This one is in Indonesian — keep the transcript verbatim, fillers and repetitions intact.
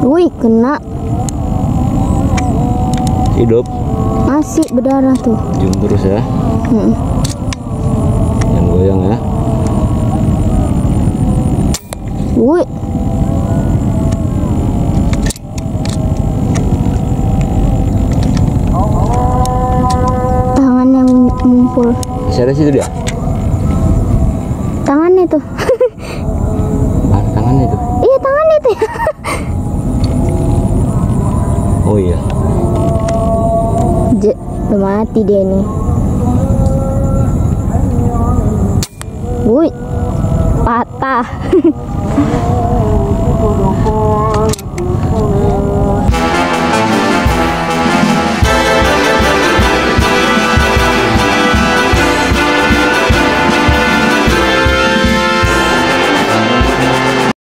Wih, kena. Hidup. Masih berdarah tuh. Jum terus ya. Hmm. Jangan goyang ya. Wih. Tangannya mumpul. Masih ada situ dia. Tangannya tuh. Bahan tangannya tuh. Iya, tangannya tuh. Oh iya. Je, udah mati dia nih. Wih, patah.